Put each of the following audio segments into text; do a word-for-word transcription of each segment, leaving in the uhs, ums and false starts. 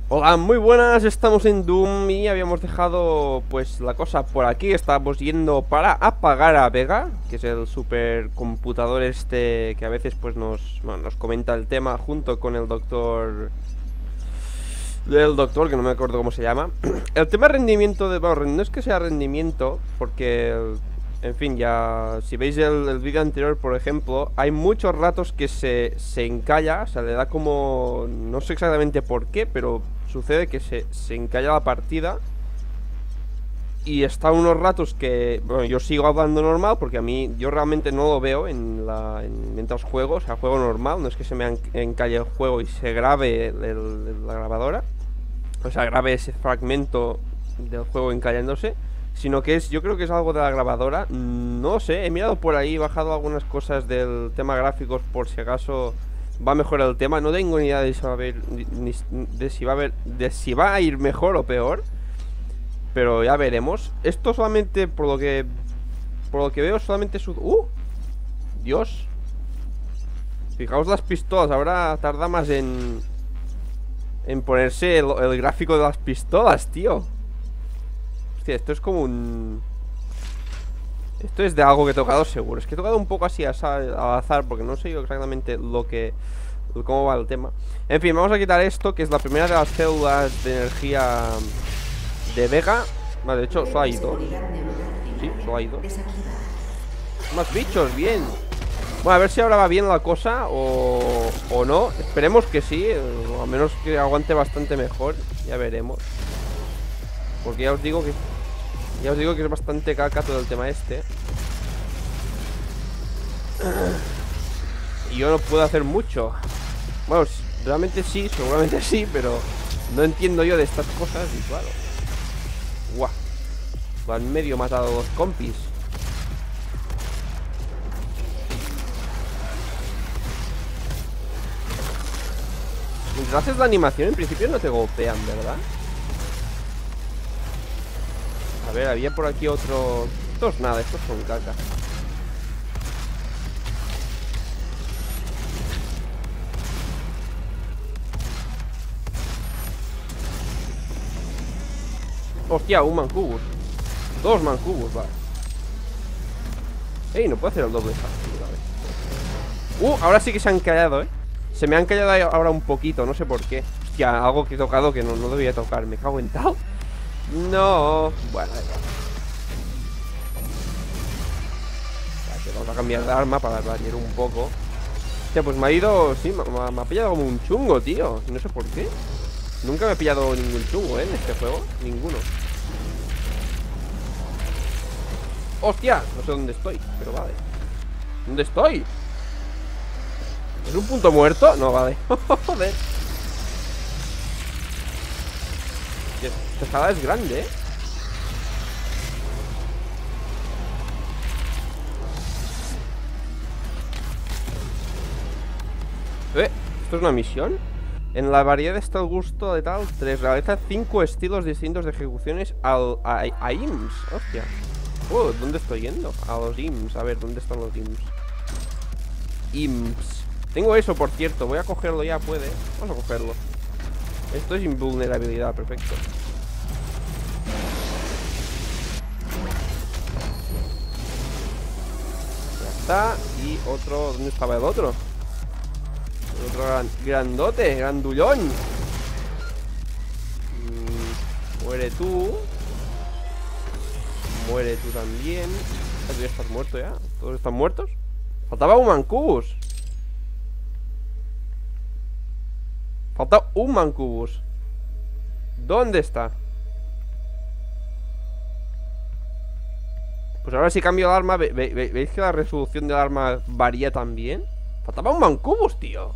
Hola, muy buenas, estamos en Doom y habíamos dejado pues la cosa por aquí. Estábamos yendo para apagar a Vega, que es el supercomputador este que a veces pues nos, bueno, nos comenta el tema junto con el doctor... Del doctor, que no me acuerdo cómo se llama. El tema rendimiento de... Bueno, no es que sea rendimiento, porque... En fin, ya... Si veis el, el vídeo anterior, por ejemplo, hay muchos ratos que se, se encalla, o sea, le da como... No sé exactamente por qué, pero sucede que se, se encalla la partida. Y está unos ratos que... Bueno, yo sigo hablando normal, porque a mí... Yo realmente no lo veo en la... En, mientras juego, o sea, juego normal. No es que se me encalle el juego y se grabe el, el, la grabadora. O sea, grabe ese fragmento del juego encallándose, sino que es, yo creo que es algo de la grabadora. No sé, he mirado por ahí, he bajado algunas cosas del tema gráficos por si acaso va a mejorar el tema. No tengo ni idea de si va a haber, ni, ni, de si va a haber, de si va a ir mejor o peor, pero ya veremos. Esto solamente por lo que, por lo que veo solamente su, uh, Dios. Fijaos las pistolas, ahora tarda más en en ponerse el, el gráfico de las pistolas, tío. Hostia, esto es como un... Esto es de algo que he tocado seguro. Es que he tocado un poco así al azar, porque no sé yo exactamente lo que... cómo va el tema. En fin, vamos a quitar esto, que es la primera de las células de energía de Vega. Vale, de hecho, solo hay dos. Sí, solo hay dos. Más bichos, bien. Bueno, a ver si ahora va bien la cosa o, o no. Esperemos que sí, o al menos que aguante bastante mejor. Ya veremos. Porque ya os digo que Ya os digo que es bastante caca todo el tema este. Y yo no puedo hacer mucho. Bueno, realmente sí, seguramente sí, pero no entiendo yo de estas cosas y claro. Guau. Van medio matado dos compis. Mientras haces la animación, en principio no te golpean, ¿verdad? A ver, había por aquí otro... Estos nada, estos son caca. Hostia, un mancubus. Dos mancubus, vale. Ey, no puedo hacer el doble salto. Uh, ahora sí que se han callado, eh. Se me han callado ahora un poquito, no sé por qué. Hostia, algo que he tocado que no, no debía tocar. Me cago en tal. No. Bueno, vamos a cambiar de arma para variar un poco. Hostia, pues me ha ido... Sí, me, me ha pillado como un chungo, tío. No sé por qué. Nunca me he pillado ningún chungo, ¿eh? En este juego. Ninguno. ¡Hostia! No sé dónde estoy, pero vale. ¿Dónde estoy? ¿Es un punto muerto? No, vale. Joder. Esta sala es grande, ¿eh? ¿Eh? ¿Esto es una misión? En la variedad está el gusto de tal tres. Realiza cinco estilos distintos de ejecuciones al, a, a I M S. Hostia. Uh, ¿dónde estoy yendo? A los I M S. A ver, ¿dónde están los I M S? I M S. Tengo eso, por cierto. Voy a cogerlo ya, puede. Vamos a cogerlo. Esto es invulnerabilidad, perfecto. Ya está. Y otro... ¿Dónde estaba el otro? El otro gran, grandote, grandullón. Mm, muere tú. Muere tú también. Tú ya estás muerto ya. ¿Todos están muertos? Faltaba un mancubus. Falta un mancubus. ¿Dónde está? Pues ahora si cambio el arma, ve, ve, ve, ¿veis que la resolución del arma varía también? Faltaba un mancubus, tío.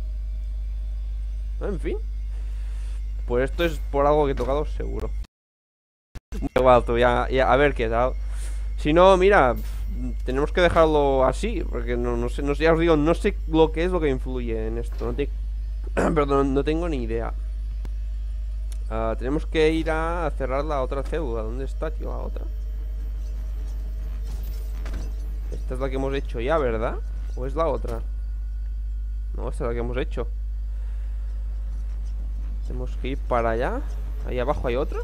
En fin. Pues esto es por algo que he tocado seguro. Muy igual, tú ya, ya, a ver qué tal. Si no, mira, tenemos que dejarlo así. Porque no, no sé, no sé, ya os digo, no sé lo que es lo que influye en esto. No te, perdón, no tengo ni idea. Uh, tenemos que ir a cerrar la otra célula. ¿Dónde está, tío, la otra? Esta es la que hemos hecho ya, ¿verdad? ¿O es la otra? No, esta es la que hemos hecho. Tenemos que ir para allá. Ahí abajo hay otro.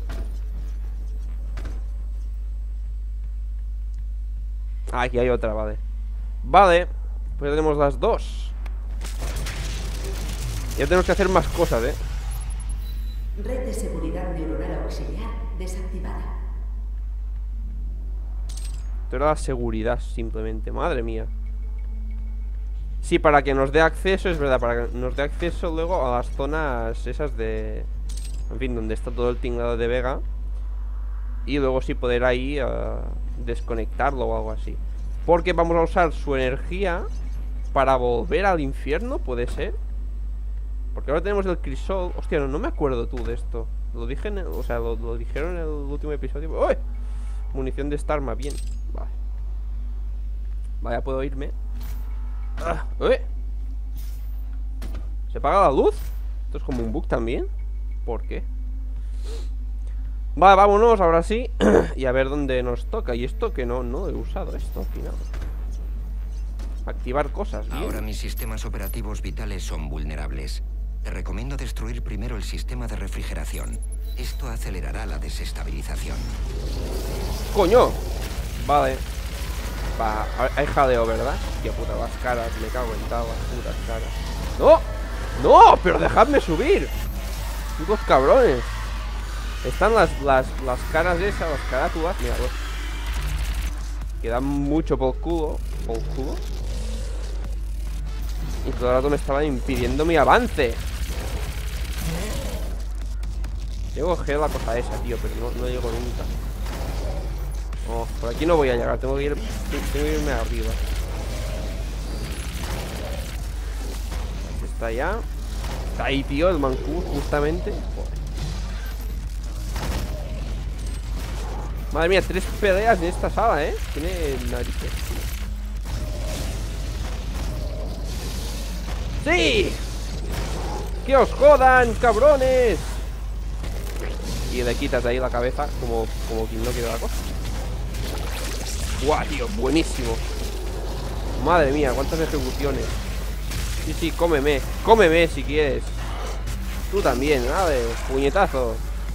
Ah, aquí hay otra, vale. Vale, pues ya tenemos las dos. Ya tenemos que hacer más cosas, eh. Red de seguridad neuronal auxiliar desactivada. Esto era la seguridad, simplemente. Madre mía. Sí, para que nos dé acceso, es verdad, para que nos dé acceso luego a las zonas esas de... En fin, donde está todo el tinglado de Vega. Y luego sí poder ahí uh, desconectarlo o algo así. Porque vamos a usar su energía para volver al infierno, ¿puede ser? Porque ahora tenemos el crisol. Hostia, no, no me acuerdo tú de esto. Lo dije en el, o sea, lo, lo dijeron en el último episodio. ¡Uy! Munición de Starma, bien. Vale. Vaya, puedo irme. Ah, ¿eh? ¿Se apaga la luz? Esto es como un bug también. ¿Por qué? Vale, vámonos, ahora sí. Y a ver dónde nos toca. Y esto que no, no he usado esto al final. Activar cosas, bien. Ahora mis sistemas operativos vitales son vulnerables. Te recomiendo destruir primero el sistema de refrigeración. Esto acelerará la desestabilización. ¡Coño! Vale. Va, hay jaleo, ¿verdad? Hostia puta, las caras, me cago en tal, las putas caras. ¡No! ¡No! ¡Pero dejadme subir! ¡Putos cabrones! Están las, las, las caras esas, las carátulas. Míralos. Quedan mucho por culo. Por culo. Y todo el rato me estaban impidiendo mi avance. Llego a coger la cosa esa, tío, pero no, no llego nunca. Oh, por aquí no voy a llegar, tengo que, ir, tengo que irme arriba. Está allá. Está ahí, tío, el Mancur, justamente. Joder. Madre mía, tres peleas en esta sala, ¿eh? Tiene narices. ¡Sí! ¡Que os jodan, cabrones! Y le quitas de ahí la cabeza como, como quien no quiere la cosa. ¡Guau, tío! Buenísimo. Madre mía, cuántas ejecuciones. Sí, sí, cómeme. Cómeme si quieres. Tú también, dale, puñetazo.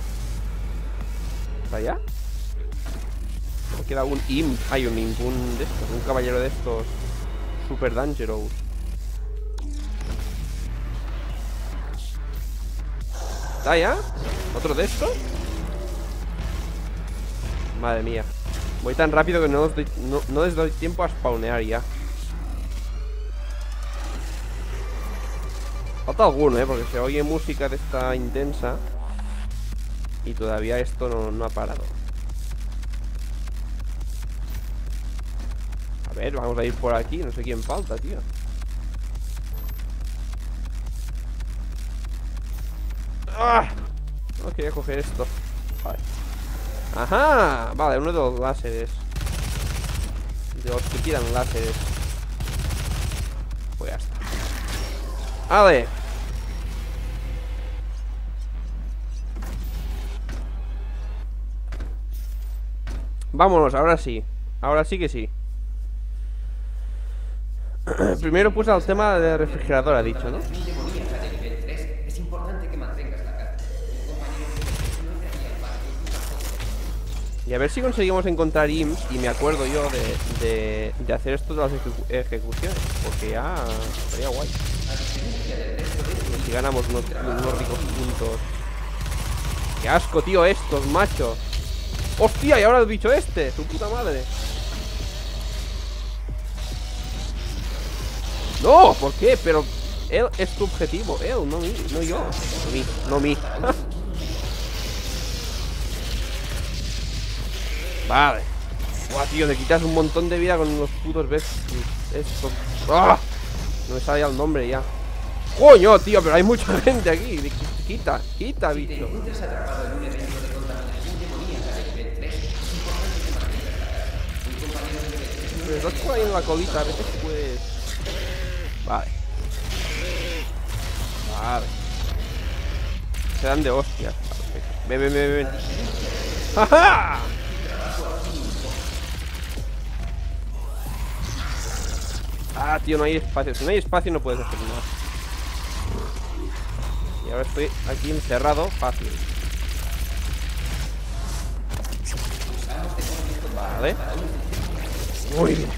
¿Está allá? Me queda un imp. Hay un imp, un de estos, un caballero de estos super dangerous. ¿Está ya? ¿Otro de estos? Madre mía. Voy tan rápido que no, os doy, no, no les doy tiempo a spawnear ya. Falta alguno, eh, porque se oye música de esta intensa. Y todavía esto no, no ha parado. A ver, vamos a ir por aquí. No sé quién falta, tío. ¡Ah! No quería coger esto. Vale. ¡Ajá! Vale, uno de los láseres. De los que tiran láseres. Pues ya está. ¡Vale! Vámonos, ahora sí. Ahora sí que sí. Primero puse el tema de refrigerador, ha dicho, ¿no? Y a ver si conseguimos encontrar imps. Y me acuerdo yo de, de, de hacer esto de las ejecu ejecuciones. Porque ya estaría guay. Y si ganamos unos, unos ricos puntos. ¡Qué asco, tío, estos, macho! ¡Hostia! Y ahora el bicho este, su puta madre. ¡No! ¿Por qué? Pero él es tu objetivo. Él, no mí, no yo. No mí, no mí. Vale. Buah, tío, te quitas un montón de vida con los putos ves. Esto. ¡Ah! No me sale ya el nombre ya. ¡Coño, tío! Pero hay mucha gente aquí. Quita, quita, bicho. Pero estás por ahí en la colita, a veces pues. Vale. Vale. Se dan de hostias. Ven, ven, ven, ven. ¡Jaja! Ah, tío, no hay espacio. Si no hay espacio no puedes hacer nada. ahora estoy aquí encerrado. Fácil. Vale. Muy bien.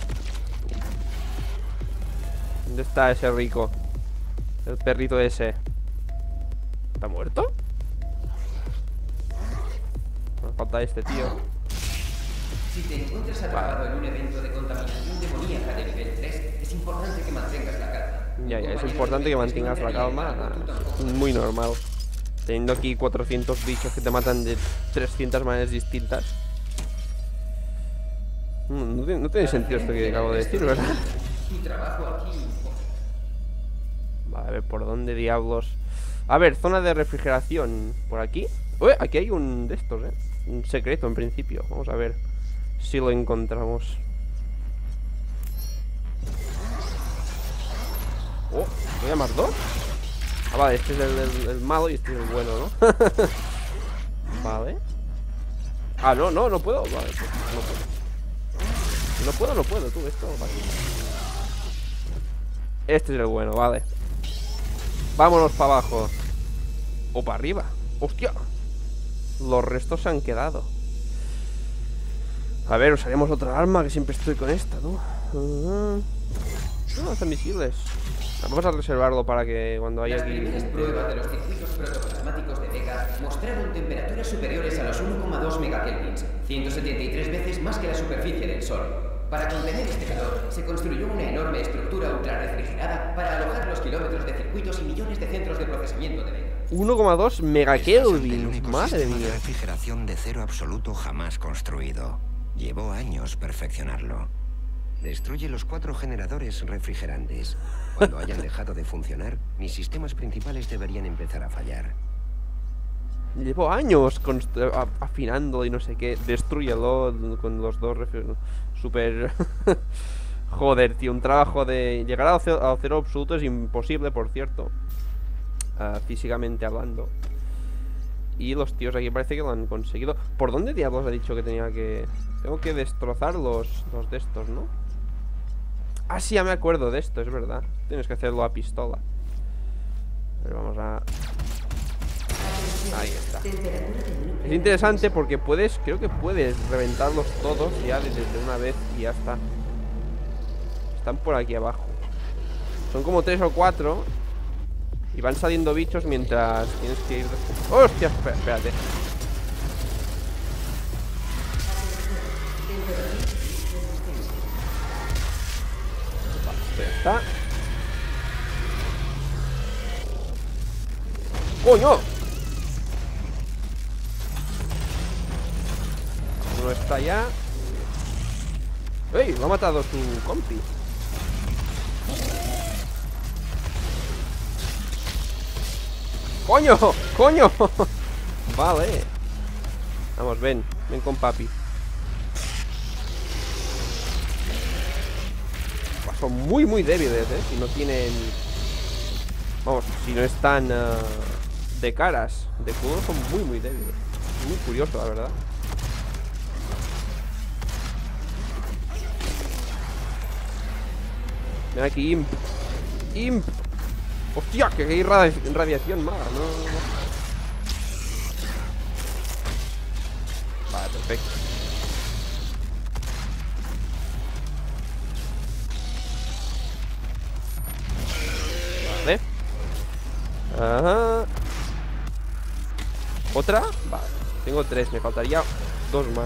¿Dónde está ese rico? El perrito ese. ¿Está muerto? Me falta este tío. Si te encuentras atrapado en un evento de contaminación demoníaca de nivel tres, es importante que mantengas la calma. Ya, ya, es importante que mantengas la calma. Muy normal. Teniendo aquí cuatrocientos bichos que te matan de trescientas maneras distintas. No tiene, no tiene sentido esto que acabo de decir, ¿verdad? Vale, a ver, ¿por dónde diablos? A ver, zona de refrigeración. ¿Por aquí? Uy, aquí hay un de estos, ¿eh? Un secreto en principio. Vamos a ver si lo encontramos. Oh, ¿voy a más dos? Ah, vale, este es el, el, el malo y este es el bueno, ¿no? Vale. Ah, no, no, no puedo. Vale, pues no puedo. No puedo, no puedo, tú, esto vale. Este es el bueno, vale. Vámonos para abajo. O para arriba. ¡Hostia! Los restos se han quedado. A ver, usaremos otra arma, que siempre estoy con esta, tú. Uh-huh. No, son misiles. Vamos a reservarlo para que cuando haya Las aquí... primeras pruebas de los circuitos protoplasmáticos de Vega mostraron temperaturas superiores a los uno coma dos megakelvins, ciento setenta y tres veces más que la superficie del Sol. Para contener este calor, se construyó una enorme estructura ultrarrefrigerada para alojar los kilómetros de circuitos y millones de centros de procesamiento de Vega. uno coma dos megakelvins, el único madre sistema mía. de refrigeración de cero absoluto jamás construido. Llevó años perfeccionarlo. Destruye los cuatro generadores refrigerantes. Cuando hayan dejado de funcionar, mis sistemas principales deberían empezar a fallar. Llevo años afinándolo y no sé qué. Destrúyelo con los dos super... Joder, tío, un trabajo de... Llegar a cero, a cero absoluto es imposible, por cierto. Uh, físicamente hablando. Y los tíos aquí parece que lo han conseguido. ¿Por dónde diablos ha dicho que tenía que...? Tengo que destrozar los, los de estos, ¿no? Ah, sí, ya me acuerdo de esto, es verdad. Tienes que hacerlo a pistola. A ver, vamos a... Ahí está. Es interesante porque puedes, creo que puedes reventarlos todos ya desde una vez y ya está. Están por aquí abajo. Son como tres o cuatro. Y van saliendo bichos mientras tienes que ir... ¡Hostia! Espérate. Vale, ya está. ¡Coño! Uno está ya. ¡Ey! Lo ha matado su compi. ¡Coño! ¡Coño! Vale. Vamos, ven. Ven con papi. Son muy, muy débiles, ¿eh? Si no tienen... Vamos, si no están uh, de caras, de culo, son muy, muy débiles. Muy curioso, la verdad. Ven aquí, Imp. Imp. Hostia, que hay radi radiación mala, no, no, no. Vale, perfecto. Vale. Ajá. ¿Otra? Vale. Tengo tres, me faltaría dos más.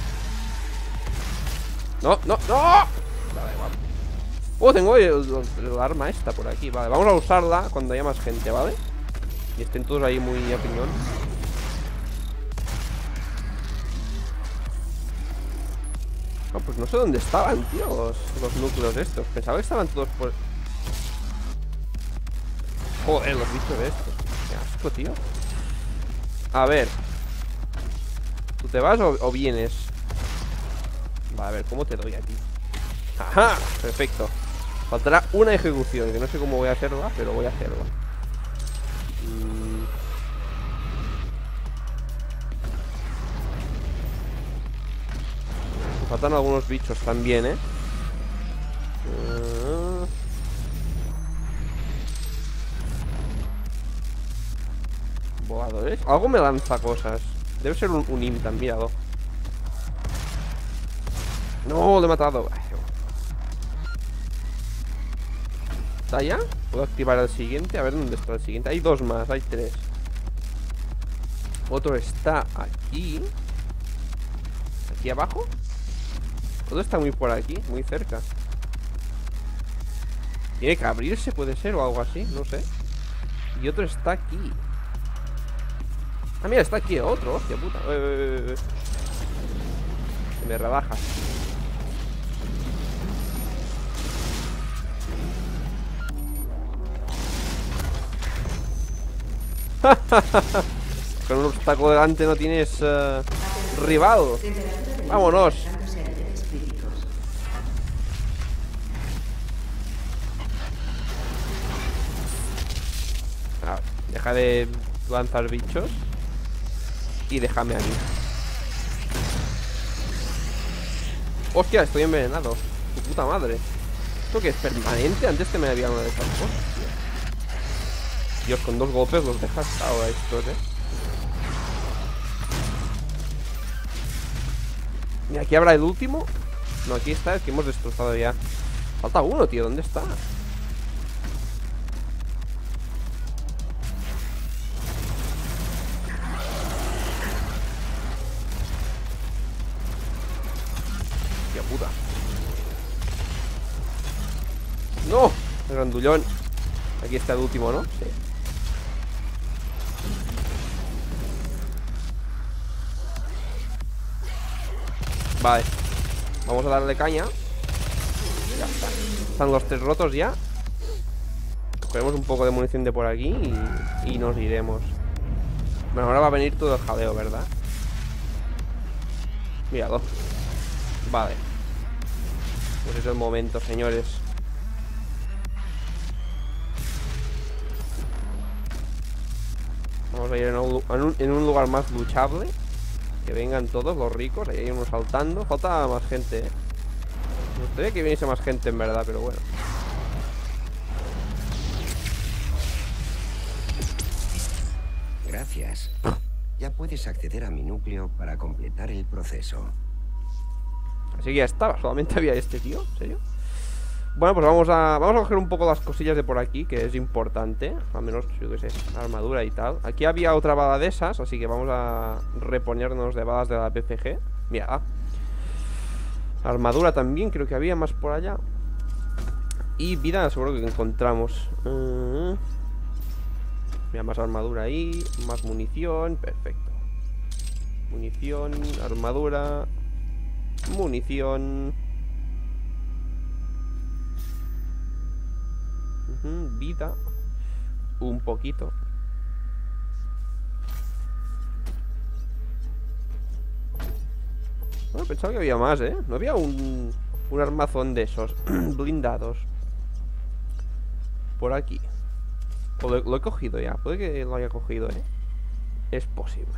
No, no, no. Vale, vale. Oh, tengo el, el, el arma esta por aquí. Vale, vamos a usarla cuando haya más gente, ¿vale? Y estén todos ahí muy a piñón. No, pues no sé dónde estaban, tío, los, los núcleos estos. Pensaba que estaban todos por... Joder, los bichos estos. Qué asco, tío. A ver. ¿Tú te vas o, o vienes? Vale, a ver, ¿cómo te doy aquí? ¡Ajá! Perfecto. Faltará una ejecución, que no sé cómo voy a hacerla, pero voy a hacerla. Mm. Me faltan algunos bichos también, ¿eh? Uh. voladores. Algo me lanza cosas. Debe ser un, un imp, míralo. No, lo he matado. ¿Está ya? ¿Puedo activar el siguiente? A ver dónde está el siguiente. Hay dos más, hay tres. Otro está aquí. ¿Aquí abajo? Todo está muy por aquí, muy cerca. Tiene que abrirse, puede ser, o algo así, no sé. Y otro está aquí. Ah, mira, está aquí otro, hostia puta. eh, eh, eh. Me rebajas. Con un obstáculo delante no tienes uh, rival. Vámonos. Ah, deja de lanzar bichos y déjame a mí. Hostia, estoy envenenado. Tu puta madre. ¿Esto qué es permanente? Antes te me había una de estas cosas, tío. Dios, con dos golpes los dejas ahora estos, eh. Y aquí habrá el último. No, aquí está, el que hemos destrozado ya. Falta uno, tío, ¿dónde está? Tía puta. ¡No! El grandullón. Aquí está el último, ¿no? Sí. Vale. Vamos a darle caña. Ya está. Están los tres rotos ya. Cogeremos un poco de munición de por aquí y, y nos iremos. Bueno, ahora va a venir todo el jaleo, ¿verdad? Míralo. Vale. Pues es el momento, señores. Vamos a ir en un, en un, en un lugar más luchable. Que vengan todos los ricos. Ahí hay uno saltando. Falta más gente, eh. Me gustaría que viniese más gente en verdad, pero bueno. Gracias. Ya puedes acceder a mi núcleo para completar el proceso. Así que ya estaba, solamente había este tío. ¿En serio? Bueno, pues vamos a Vamos a coger un poco las cosillas de por aquí, que es importante. Al menos, yo qué sé, armadura y tal. Aquí había otra bala de esas, así que vamos a reponernos de balas de la P F G. Mira, ah. Armadura también, creo que había más por allá. Y vida seguro que encontramos. uh, Mira, más armadura ahí. Más munición, perfecto. Munición, armadura, munición. uh-huh, Vida. Un poquito. Bueno, pensaba que había más, ¿eh? No había un, un armazón de esos blindados por aquí. O lo, lo he cogido ya. Puede que lo haya cogido, ¿eh? Es posible.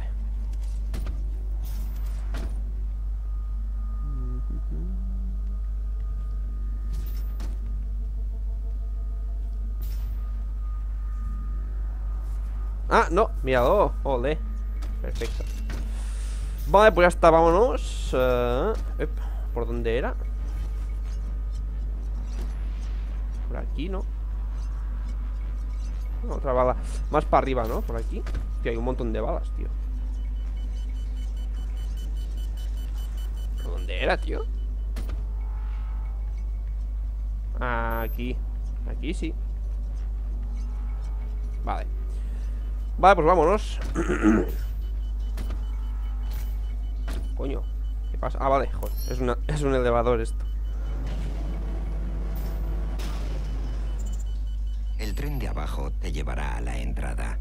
Ah, no, míralo. Ole. Perfecto. Vale, pues ya está, vámonos. uh, ¿Por dónde era? Por aquí, ¿no? Otra bala. Más para arriba, ¿no? Por aquí. Que hay un montón de balas, tío. ¿Por dónde era, tío? Aquí. Aquí sí. Vale. Vale, pues vámonos. Coño, ¿qué pasa? Ah, vale, joder, es, una, es un elevador esto. El tren de abajo te llevará a la entrada.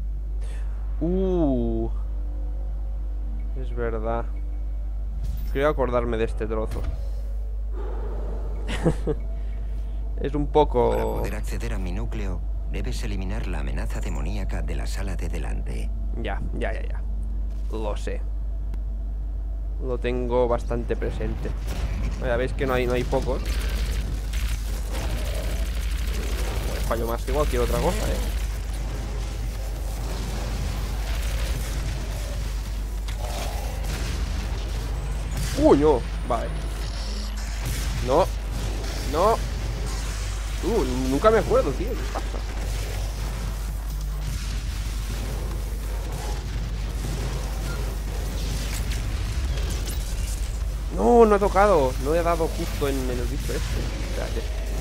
Uh, es verdad. Quiero acordarme de este trozo. Es un poco... Para poder acceder a mi núcleo, debes eliminar la amenaza demoníaca de la sala de delante. Ya, ya, ya, ya. Lo sé. Lo tengo bastante presente. Ya veis que no hay, no hay pocos. Pues fallo más que cualquier otra cosa, eh. ¡Coño! Vale. No. No. Uh, nunca me acuerdo, tío. ¿Qué pasa? No, no he tocado. No he dado justo en, en el bicho este. Espérate.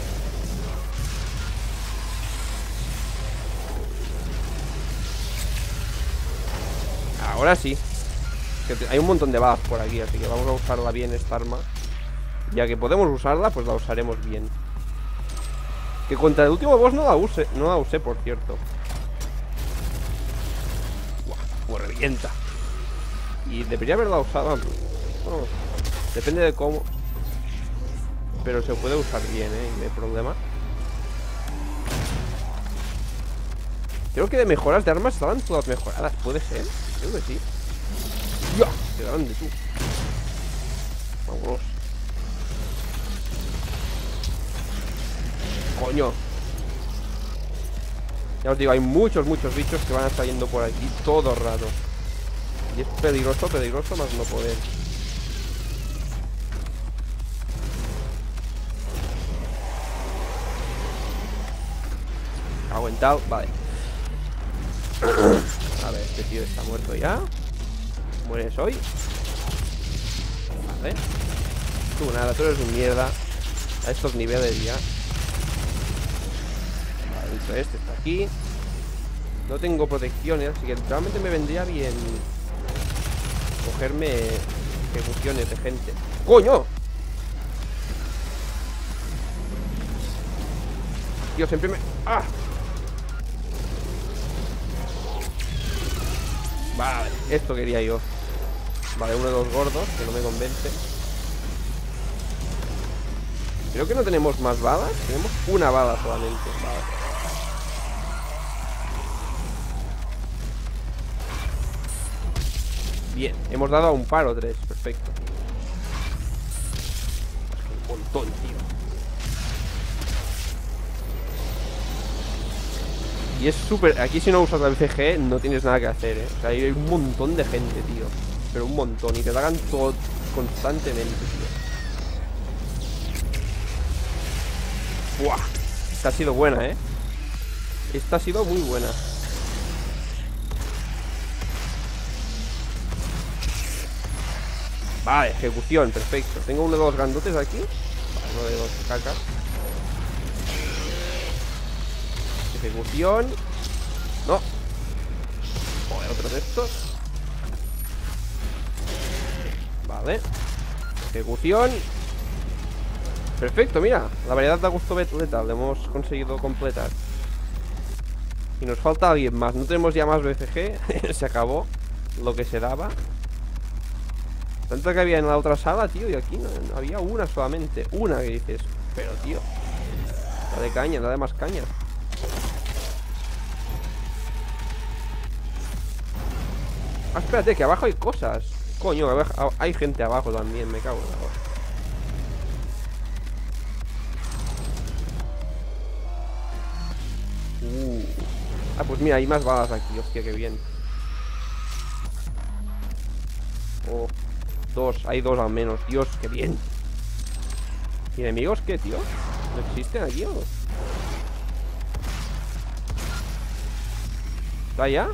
Ahora sí. Que te- hay un montón de balas por aquí, así que vamos a usarla bien esta arma. Ya que podemos usarla, pues la usaremos bien. Que contra el último boss no la use, no la usé, por cierto. Buah, pues revienta. Y debería haberla usado. Bueno, depende de cómo. Pero se puede usar bien, ¿eh? No hay problema. Creo que de mejoras de armas estaban todas mejoradas. ¿Puede ser? Creo que sí. ¡Ya! ¡Qué grande, tú! Vámonos. ¡Coño! Ya os digo, hay muchos, muchos bichos que van saliendo por aquí todo el rato. Y es peligroso, peligroso más no poder. Aguantado, vale. A ver, este tío está muerto ya. Mueres hoy. Vale. Tú nada, tú eres un mierda. A estos niveles ya. Vale, dicho este está aquí. No tengo protecciones, así que realmente me vendría bien cogerme ejecuciones de gente. ¡Coño! Tío, siempre me... ¡Ah! Vale, esto quería yo. Vale, uno de los gordos, que no me convence. Creo que no tenemos más balas. Tenemos una bala solamente. Vale. Bien, hemos dado a un par o tres. Perfecto. Es que un montón, tío. Y es súper... Aquí si no usas la B C G no tienes nada que hacer, ¿eh? O sea, hay un montón de gente, tío. Pero un montón. Y te hagan todo constantemente, tío. ¡Buah! Esta ha sido buena, ¿eh? Esta ha sido muy buena. Vale, ejecución, perfecto. Tengo uno de los grandotes aquí. Vale, uno de los cacas. Ejecución. No. Joder, otro de estos. Vale. Ejecución. Perfecto, mira. La variedad da gusto letal. Lo hemos conseguido completar. Y nos falta alguien más. No tenemos ya más B C G. Se acabó lo que se daba. Tanto que había en la otra sala, tío. Y aquí no, no había una solamente. Una que dices. Pero, tío. Dale caña, dale más caña. Ah, espérate, que abajo hay cosas. Coño, abajo, hay gente abajo también. Me cago en la hora. Uh. Ah, pues mira, hay más balas aquí. Hostia, qué bien. Oh, dos, hay dos al menos. Dios, qué bien. ¿Y enemigos qué, tío? ¿No existen aquí o no? ¿Está ya?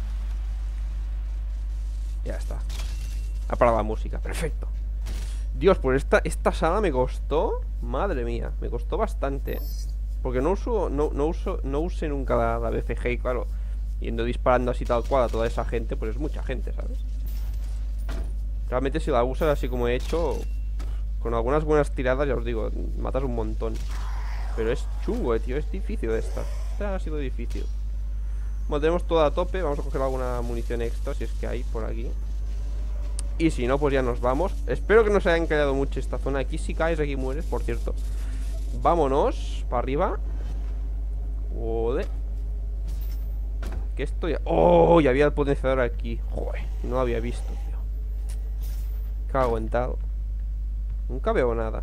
Ya está. Ha parado la música, perfecto. Dios, pues esta, esta sala me costó. Madre mía, me costó bastante. Porque no uso, no, no uso, no usé nunca la, la B C G. Y claro, yendo disparando así tal cual a toda esa gente, pues es mucha gente, ¿sabes? Realmente si la usas así como he hecho, con algunas buenas tiradas, ya os digo, matas un montón. Pero es chungo, eh, tío, es difícil esta. Esta ha sido difícil. Bueno, tenemos todo a tope. Vamos a coger alguna munición extra, si es que hay por aquí. Y si no, pues ya nos vamos. Espero que no se hayan callado mucho esta zona. Aquí si caes, aquí mueres, por cierto. Vámonos, para arriba. Joder. ¿Qué estoy? ¡Oh! Ya había el potenciador aquí. Joder, no lo había visto, tío. Cago en tal. Nunca veo nada.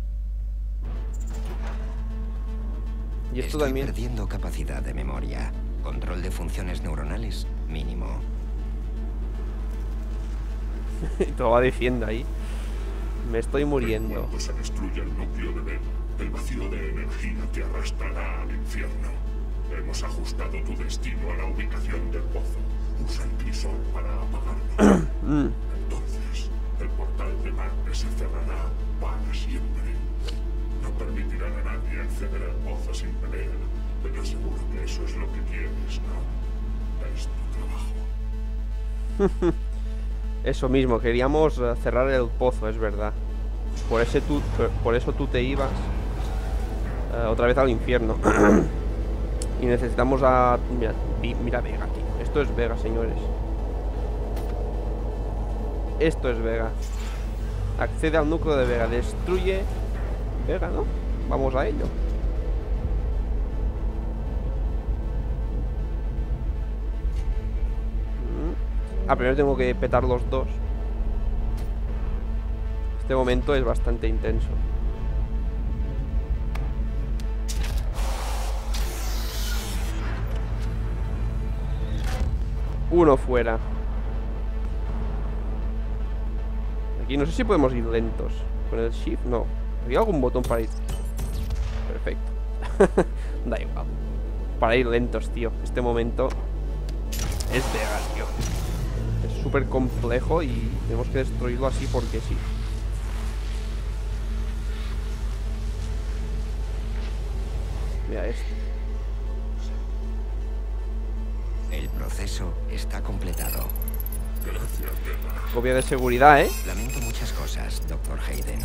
Y esto Estoy también. perdiendo capacidad de memoria. Control de funciones neuronales mínimo. Y te lo va diciendo ahí. Me estoy muriendo. Cuando se destruya el núcleo de Vega, el vacío de energía te arrastrará al infierno. Hemos ajustado tu destino a la ubicación del pozo. Usa el crisol para apagarlo. Entonces, el portal de Marte se cerrará para siempre. No permitirán a nadie acceder al pozo sin pelea, pero seguro que eso es lo que quieres, ¿no? Es tu trabajo. Eso mismo, queríamos uh, cerrar el pozo, es verdad. Por, ese tú, por, por eso tú te ibas uh, otra vez al infierno. Y necesitamos a... Mira, mira Vega, tío. Esto es Vega, señores. Esto es Vega. Accede al núcleo de Vega. Destruye Vega, ¿no? Vamos a ello. Ah, primero tengo que petar los dos. Este momento es bastante intenso. Uno fuera. Aquí no sé si podemos ir lentos. Con el shift, no. ¿Había algún botón para ir? Perfecto. Da igual. Para ir lentos, tío. Este momento es Vega, tío. Es súper complejo y tenemos que destruirlo así porque sí. Mira esto. El proceso está completado. Gracias, Vega. Copia de seguridad, ¿eh? Lamento muchas cosas, doctor Hayden.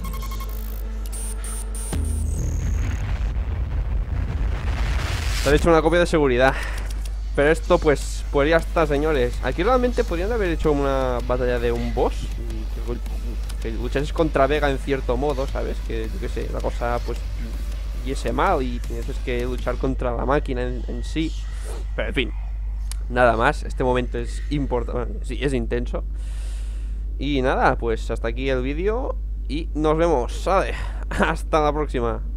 Te han hecho una copia de seguridad. Pero esto pues, pues ya está, señores. Aquí realmente podrían haber hecho una batalla de un boss y que, que luchases contra Vega en cierto modo, ¿sabes? Que yo qué sé, la cosa pues yese mal y tienes que luchar contra la máquina en, en sí. Pero en fin, nada más. Este momento es importante, bueno, sí, es intenso. Y nada, pues hasta aquí el vídeo y nos vemos, ¿sabes? Hasta la próxima.